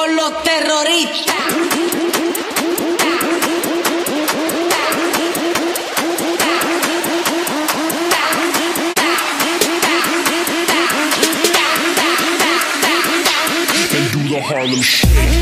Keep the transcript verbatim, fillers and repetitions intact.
con los terroristas. And do the Harlem Shake.